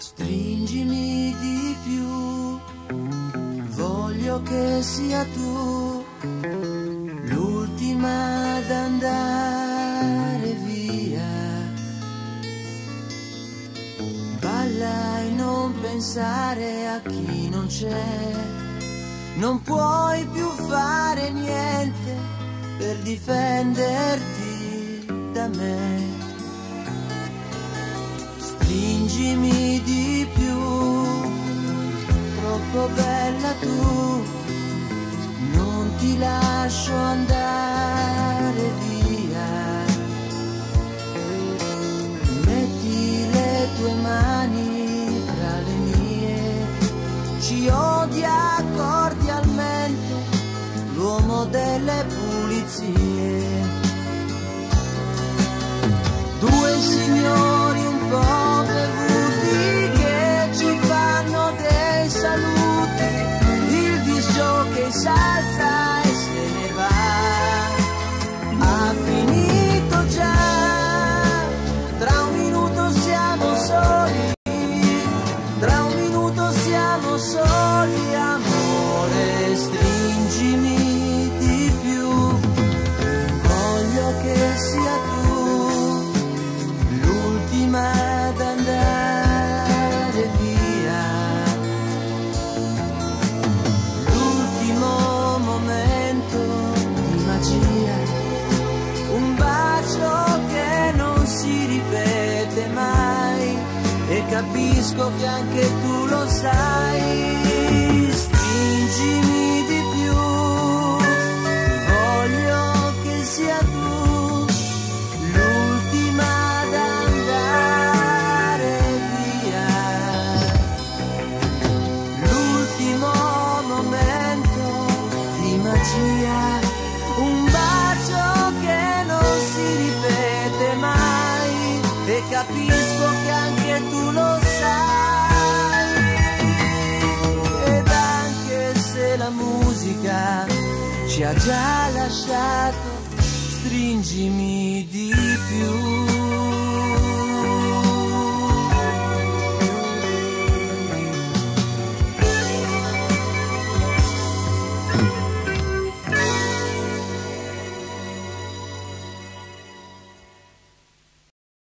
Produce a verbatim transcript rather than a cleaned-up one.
Stringimi di più, voglio che sia tu l'ultima ad andare via. Balla e non pensare a chi non c'è, non puoi più fare niente per difenderti da me. Stringimi di più, troppo bella tu, non ti lascio andare via. Metti le tue mani tra le mie, ci odia cordialmente l'uomo delle pulizie. Due signori un po' bevuti che ci fanno dei saluti, il disjockey s'alza e se ne va. Ha finito già, tra un minuto siamo soli, tra un minuto siamo soli, amore, stringimi di più, voglio che sia tu ad andare via. L'ultimo momento di magia, un bacio che non si ripete mai, e capisco che anche tu lo sai. Stringimi di più, voglio che sia tu un bacio che non si ripete mai, e capisco che anche tu lo sai. Ed anche se la musica ci ha già lasciato, stringimi di più.